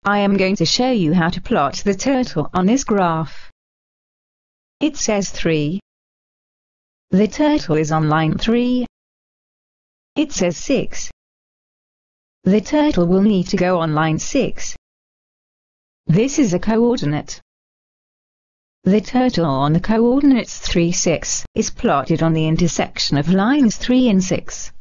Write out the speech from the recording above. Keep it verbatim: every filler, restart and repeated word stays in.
I am going to show you how to plot the turtle on this graph. It says three. The turtle is on line three. It says six. The turtle will need to go on line six. This is a coordinate. The turtle on the coordinates three, six is plotted on the intersection of lines three and six.